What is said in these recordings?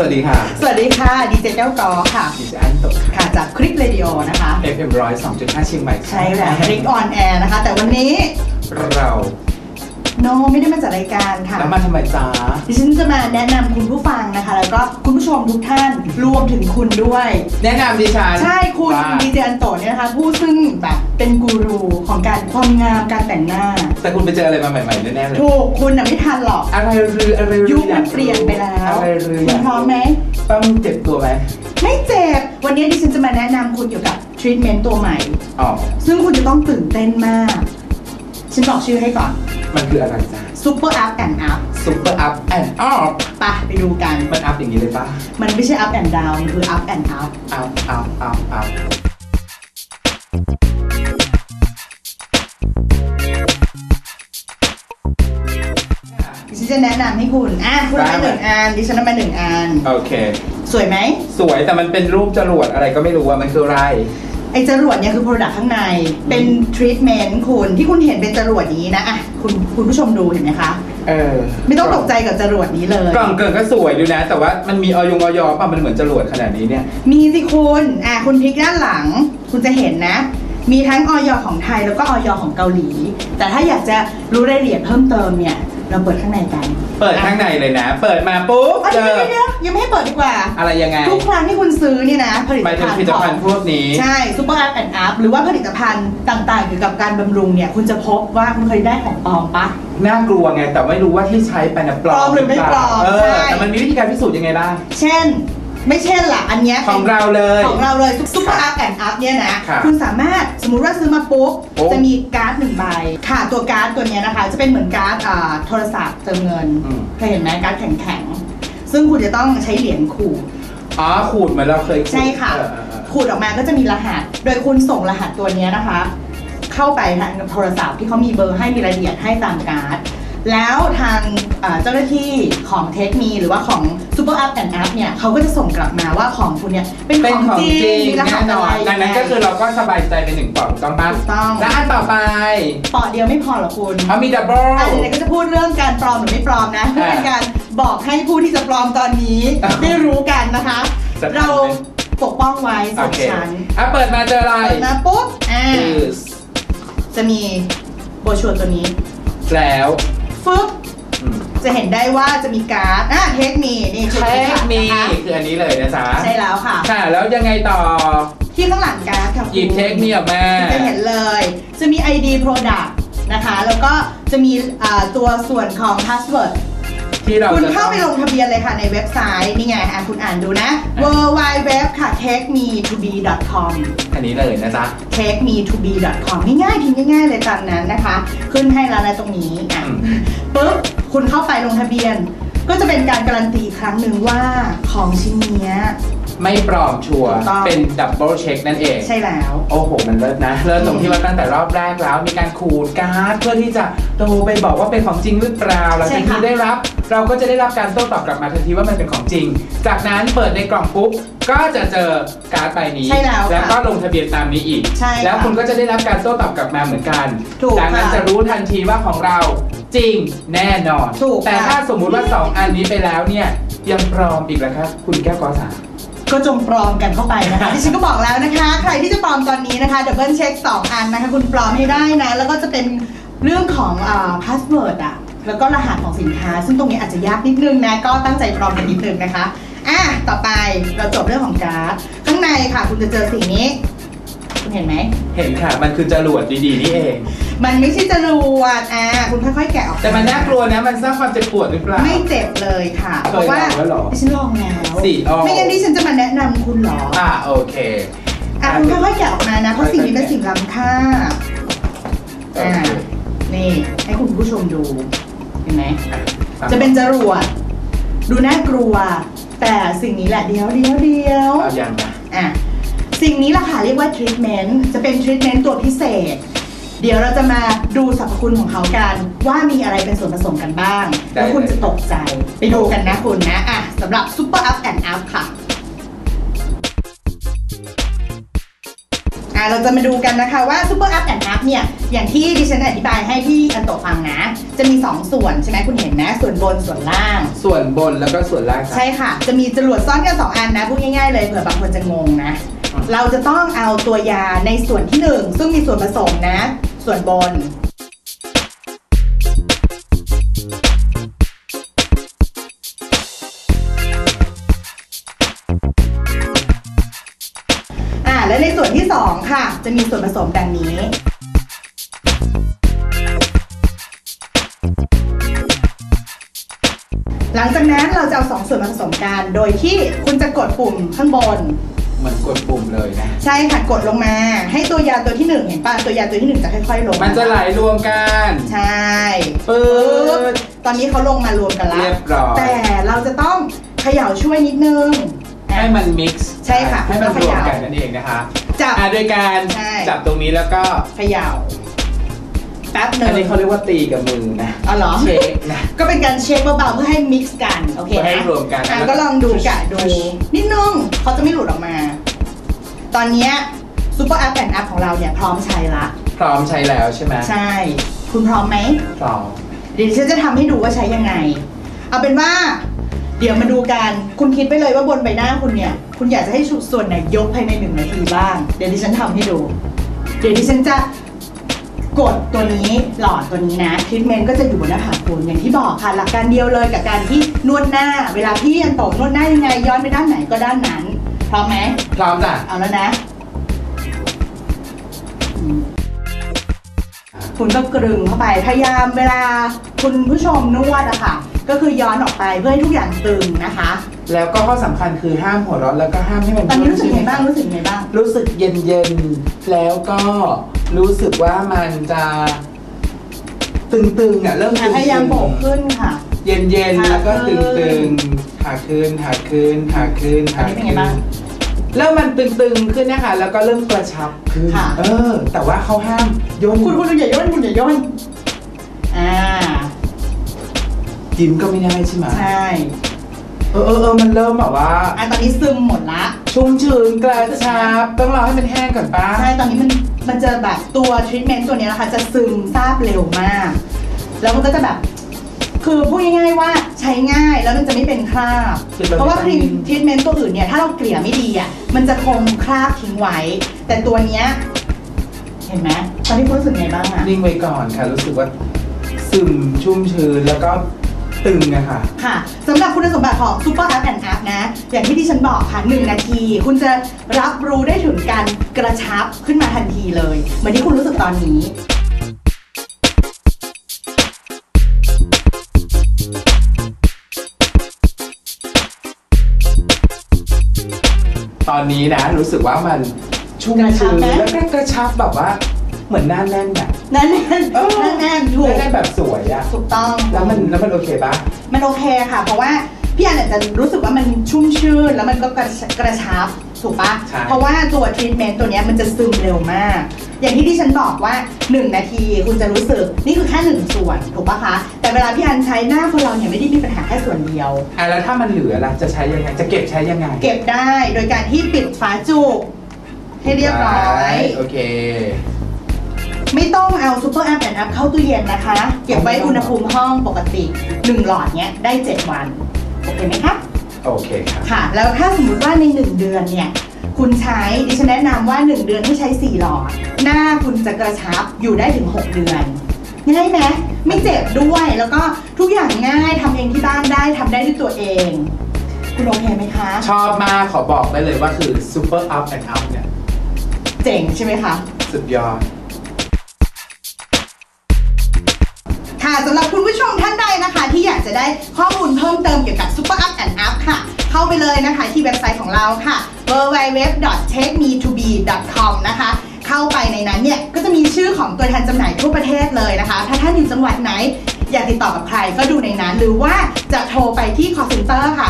วัสดีค่ะสวัสดีค่ะดีเจแก้วกอค่ะดิฉันอันโตค่ะจากคลิกเรดิโอนะคะ FM 102.5 เชียงใหม่ใช่แล้วคลิกออนแอร์นะคะแต่วันนี้เราไม่ได้มาจัดรายการค่ะแล้วมาทำไมจ๊ะดิฉันจะมาแนะนำคุณผู้ฟังนะคะแล้วก็คุณผู้ชมทุกท่านรวมถึงคุณด้วยแนะนำดิฉันใช่คุณดีเจอันโตเนี่ยนะคะผู้ซึ่งแบบเป็นกูรูของการความงามการแต่งหน้าแต่คุณไปเจออะไรมาใหม่ๆแน่ๆเลยถูกคุณไม่ทันหรอกอะไรยุคมันเปลี่ยนไปแล้วอะไรคุณพร้อมไหมต้องเจ็บตัวไหมไม่เจ็บวันนี้ดิฉันจะมาแนะนำคุณเกี่ยวกับทรีทเมนต์ตัวใหม่ซึ่งคุณจะต้องตื่นเต้นมากฉันบอกชื่อให้ก่อนมันคืออะไรจ๊ะ Super Up and Up Super Up and Up ไปดูกันมันอัพอย่างนี้เลยป่ะมันไม่ใช่ Up and Down มันคือ Up and Up Up ดิฉันจะแนะนำให้คุณคุณได้1 อันดิฉันได้มา1 อันโอเคสวยไหมสวยแต่มันเป็นรูปจรวดอะไรก็ไม่รู้ว่ามันคืออะไรไอ้จรวดเนี่ยคือ product ข้างในเป็นทรีทเมนต์คุณที่คุณเห็นเป็นจรวดนี้นะคุณผู้ชมดูเห็นไหมคะไม่ต้องตกใจกับจรวดนี้เลยกล่องเกินก็สวยดูนะแต่ว่ามันมีออยป่ะมันเหมือนจรวดขนาดนี้เนี่ยมีสิคุณพลิกด้านหลังคุณจะเห็นนะมีทั้งออยของไทยแล้วก็ออยของเกาหลีแต่ถ้าอยากจะรู้รายละเอียดเพิ่มเติมเนี่ยเราเปิดข้างในกันเปิดข้างในเลยนะเปิดมาปุ๊บเดี๋ยวยังไม่ให้เปิดดีกว่าอะไรยังไงทุกครั้งที่คุณซื้อเนี่ยนะผลิตภัณฑ์พวกนี้ใช่ Super Up and Up หรือว่าผลิตภัณฑ์ต่างๆเกี่ยวกับการบำรุงเนี่ยคุณจะพบว่าคุณเคยได้ของปลอมปะน่ากลัวไงแต่ไม่รู้ว่าที่ใช้ไปนะปลอมหรือไม่ปลอมแต่มันมีวิธีการพิสูจน์ยังไงบ้างเช่นไม่เช่นล่ะอันเนี้ยของเราเลย Super Up and Up เนี่ยนะคุณสามารถสมมุติว่าซื้อมาปุ๊บจะมีการ์ด1 ใบค่ะตัวการ์ดตัวนี้นะคะจะเป็นเหมือนการ์ดโทรศัพท์เติมเงินเคยเห็นไหมการ์ดแข็งๆซึ่งคุณจะต้องใช้เหรียญขูดขูดเหมือนเราเคยใช่ค่ะขูดออกมาก็จะมีรหัสโดยคุณส่งรหัสตัวนี้นะคะเข้าไปทางโทรศัพท์ที่เขามีเบอร์ให้มีรายละเอียดให้ตามการ์ดแล้วทางเจ้าหน้าที่ของเทคมีหรือว่าของ Super Up and Up เนี่ยเขาก็จะส่งกลับมาว่าของคุณเนี่ยเป็นของจริงมีรหัสอะไรดังนั้นก็คือเราก็สบายใจไป1 ปอดต้องป่ะถูกต้องและอันต่อไปปอดเดียวไม่พอหรอคุณมีดับเบิลเดี๋ยวก็จะพูดเรื่องการปลอมหรือไม่ปลอมนะเพื่อเป็นการบอกให้ผู้ที่จะปลอมตอนนี้ได้รู้กันนะคะเราปกป้องไว้2 ชั้นเปิดมาเจออะไรเปิดมาปุ๊บจะมีโบรชัวร์ตัวนี้แล้วฟึ๊บจะเห็นได้ว่าจะมีการ์ดเทคมีนี่เทคมีคืออันนี้เลยนะจ๊ะใช่แล้วค่ะแล้วยังไงต่อที่ข้างหลังการ์ดค่ะหยิบเทคมีออกมาจะเห็นเลยจะมี ID Product นะคะแล้วก็จะมีตัวส่วนของ Password คุณเข้าไปลงทะเบียนเลยค่ะในเว็บไซต์นี่ไงคุณอ่านดูนะ www ค่ะ takeme2b.com อันนี้เลยนะจ๊ะ takeme2b.com ง่ายๆทีง่ายๆเลยตามนั้นนะคะขึ้นให้แล้วนะตรงนี้ปุ๊บคุณเข้าไปลงทะเบียนก็จะเป็นการการันตีครั้งหนึ่งว่าของชิ้นนี้ไม่ปลอมชัวร์เป็นดับเบิลเช็คนั่นเองใช่แล้วโอ้โหมันเลิศนะเลิศตรงที่ว่าตั้งแต่รอบแรกแล้วมีการขูดการ์ดเพื่อที่จะโทรไปบอกว่าเป็นของจริงหรือเปล่าหลังจากที่ได้รับเราก็จะได้รับการโต้ตอบกลับมาทันทีว่ามันเป็นของจริงจากนั้นเปิดในกล่องปุ๊บก็จะเจอการ์ดใบนี้แล้วก็ลงทะเบียนตามนี้อีกแล้วคุณก็จะได้รับการโต้ตอบกลับมาเหมือนกันจากนั้นจะรู้ทันทีว่าของเราจริงแน่นอนแต่ถ้าสมมุติว่า2 อันนี้ไปแล้วเนี่ยยังปลอมอีกแล้วครับคุณแก้วกอสาก็จงปลอมกันเข้าไปนะคะดิฉันก็บอกแล้วนะคะใครที่จะปลอมตอนนี้นะคะดับเบิลเช็ค2 อันนะคะคุณปลอมให้ได้นะแล้วก็จะเป็นเรื่องของพาสเวิร์ดแล้วก็รหัสของสินค้าซึ่งตรงนี้อาจจะยากนิดนึงนะก็ตั้งใจปลอมกันนิดนึงนะคะต่อไปเราจบเรื่องของการ์ดข้างในค่ะคุณจะเจอสิ่งนี้คุณเห็นไหมเห็นค่ะมันคือจรวดดีๆนี่เองมันไม่ใช่จรวดคุณค่อยๆแกะออกแต่มันน่ากลัวนะมันสร้างความเจ็บปวดหรือเปล่าไม่เจ็บเลยค่ะเพราะว่าดิฉันลองแล้วไม่งั้นดิฉันจะมาแนะนำคุณหรอโอเคคุณค่อยๆแกะออกมานะเพราะสิ่งนี้เป็นสิ่งล้ำค่านี่ให้คุณผู้ชมดูเห็นไหมจะเป็นจรวดดูน่ากลัวแต่สิ่งนี้แหละเดียวยังนะสิ่งนี้ล่ะค่ะเรียกว่าทรีทเมนต์จะเป็นทรีทเมนต์ตัวพิเศษเดี๋ยวเราจะมาดูสรรพคุณของเขากันว่ามีอะไรเป็นส่วนผสมกันบ้างแล้วคุณจะตกใจไปดูกันนะคุณนะสำหรับ Super Up and Up ค่ะเราจะมาดูกันนะคะว่า Super Up and Up เนี่ยอย่างที่ดิฉันอธิบายให้พี่อันโตะฟังนะจะมี2ส่วนใช่ไหมคุณเห็นนะส่วนบนส่วนล่างส่วนบนแล้วก็ส่วนล่างใช่ค่ะจะมีจรวดซ่อนกัน2อันนะพูดง่ายๆเลยเผื่อบางคนจะงงนะเราจะต้องเอาตัวยาในส่วนที่1ซึ่งมีส่วนผสมนะส่วนบนและในส่วนที่2ค่ะจะมีส่วนผสมดังนี้หลังจากนั้นเราจะเอา2ส่วนมาผสมกันโดยที่คุณจะกดปุ่มข้างบนเหมือนกดปุ่มเลยนะใช่ค่ะกดลงมาให้ตัวยาตัวที่1เห็นป่ะตัวยาตัวที่1จะค่อยๆลงมันจะไหลรวมกันใช่ปึ๊บตอนนี้เขาลงมารวมกันแล้วแต่เราจะต้องเขย่าช่วยนิดนึงให้มันมิกซ์ใช่ค่ะให้มันรวมกันนั่นเองนะคะจับโดยการจับตรงนี้แล้วก็เขย่าแป๊บนึงอันนี้เขาเรียกว่าตีกับมือนะอ๋อเหรอเช็คนะก็เป็นการเช็คเบาๆเพื่อให้มิกซ์กันโอเคนะให้รวมกันก็ลองดูกะดูนิดนึงเขาจะไม่หลุดออกมาตอนนี้ Super Up and Up ของเราเนี่ยพร้อมใช้ละพร้อมใช้แล้วใช่ไหมใช่คุณพร้อมไหมพร้อมเดี๋ยวฉันจะทำให้ดูว่าใช้ยังไงเอาเป็นว่าเดี๋ยวมาดูกันคุณคิดไปเลยว่าบนใบหน้าคุณเนี่ยคุณอยากจะให้ส่วนไหนยกภายใน1 นาทีบ้างเดี๋ยวดิฉันทำให้ดูเดี๋ยวดิฉันจะกดตัวนี้หลอดตัวนี้นะทรีทเมนต์ก็จะอยู่บนหน้าผากคุณอย่างที่บอกค่ะหลักการเดียวเลยกับการที่นวดหน้าเวลาพี่อันโตนวดหน้ายังไงย้อนไปด้านไหนก็ด้านนั้นพร้อมไหมพร้อมจ้ะเอาแล้วนะคุณก็กรึงเข้าไปพยายามเวลาคุณผู้ชมนวดอะค่ะก็คือย้อนออกไปเพื่อให้ทุกอย่างตึงนะคะแล้วก็ข้อสำคัญคือห้ามหัวเราะแล้วก็ห้ามให้มันตอนนี้รู้สึกไงบ้างรู้สึกไงบ้างรู้สึกเย็นๆแล้วก็รู้สึกว่ามันจะตึงๆอ่ะเริ่มพยายามโบกขึ้นค่ะเย็นๆแล้วก็ตึงๆหักขึ้นเริ่มมันตึงๆขึ้นนะคะแล้วก็เริ่มกระชับขึ้นแต่ว่าเขาห้ามย่นคุณอย่าย่นคุณอย่าย่นยิ้มก็ไม่ได้ใช่ไหมใช่มันเริ่มแบบว่าตอนนี้ซึมหมดละชุ่มชื้นกระชับต้องรอให้มันแห้งก่อนป้าใช่ตอนนี้มันจะแบบตัวทรีทเมนต์ตัวนี้นะคะจะซึมซาบเร็วมากแล้วมันก็จะแบบคือพูดง่ายๆว่าใช้ง่ายแล้วมันจะไม่เป็นคราบเพราะว่าครีมทรีทเมนต์ตัวอื่นเนี่ยถ้าเราเกลี่ยไม่ดีอ่ะมันจะคงคราบทิ้งไว้แต่ตัวเนี้ยเห็นไหมตอนนี้คุณรู้สึกไงบ้างอ่ะนิ่งไว้ก่อนค่ะรู้สึกว่าซึมชุ่มชื้นแล้วก็ตึงนะคะค่ะสำหรับคุณสมบัติของ Super Up and Up นะอย่างที่ดิฉันบอกค่ะ1 นาทีคุณจะรับรู้ได้ถึงการกระชับขึ้นมาทันทีเลยเหมือนที่คุณรู้สึกตอนนี้ตอนนี้นะรู้สึกว่ามันชุ่มชื้นแล้วก็กระชับแบบว่าเหมือนหน้าแน่นแบบแน่นถูกแน่นแบบสวยอะถูกต้องแล้วมันโอเคปะมันโอเคค่ะเพราะว่าพี่อันจะรู้สึกว่ามันชุ่มชื่นแล้วมันก็กระชับถูกปะเพราะว่าตัวทรีทเมนต์ตัวนี้มันจะซึมเร็วมากอย่างที่ฉันบอกว่า1 นาทีคุณจะรู้สึกนี่คือแค่1 ส่วนถูกปะคะแต่เวลาพี่อันใช้หน้าคนเราเนี่ยไม่ได้มีปัญหาแค่ส่วนเดียวแล้วถ้ามันเหลือล่ะจะใช้ยังไงจะเก็บใช้ยังไงเก็บได้โดยการที่ปิดฝาจุกให้เรียบร้อยโอเคไม่ต้องเอา Super Up and Up เข้าตู้เย็นนะคะเก็บไว้อุณหภูมิห้องปกติ1 หลอดเนี้ยได้7 วันโอเคไหมคะโอเคครับค่ะแล้วถ้าสมมติว่าใน1 เดือนเนี่ยคุณใช้ดิฉันแนะนำว่า1 เดือนให้ใช้4 หลอดหน้าคุณจะกระชับอยู่ได้ถึง6 เดือนง่ายไหมไม่เจ็บด้วยแล้วก็ทุกอย่างง่ายทำเองที่บ้านได้ทำได้ด้วยตัวเองคุณโอเคไหมคะชอบมากขอบอกได้เลยว่าคือ Super Up and Up เนี่ยเจ๋งใช่ไหมคะสุดยอดค่ะสำหรับคุณผู้ชมท่านใดนะคะที่อยากจะได้ข้อมูลเพิ่มเติมเกี่ยวกับ Super Up and Up ค่ะเข้าไปเลยนะคะที่เว็บไซต์ของเราค่ะ www.takeme2be.com นะคะเข้าไปในนั้นเนี่ยก็จะมีชื่อของตัวแทนจำหน่ายทั่วประเท่เลยนะคะถ้าท่านอยู่จังหวัดไหนอยากติดต่อกับใครก็ดูในนั้นหรือว่าจะโทรไปที่ call center ค่ะ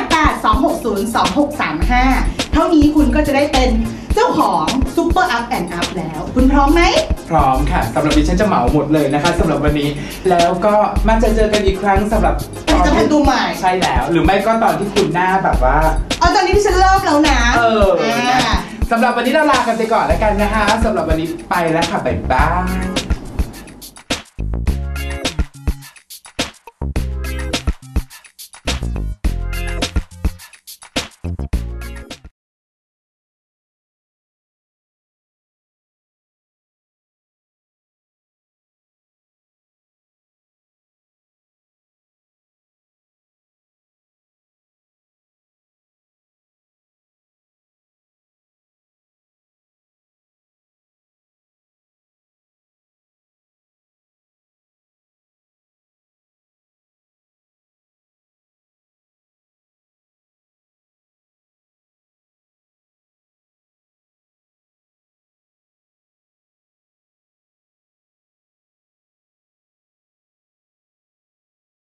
0882602635เท่านี้คุณก็จะได้เป็นเจ้าของ Super Up and Up แล้วคุณพร้อมไหมพร้อมค่ะสำหรับดิฉันจะเหมาหมดเลยนะคะสำหรับวันนี้แล้วก็มาเจอกันอีกครั้งสำหรับตอนที่ตัวใหม่ใช่แล้วหรือไม่ก็ตอนที่คุณหน้าแบบว่าตอนนี้ที่ฉันเริ่มแล้วนะสำหรับวันนี้เราลากันไปก่อนแล้วกันนะคะสำหรับวันนี้ไปแล้วค่ะบ๊ายบาย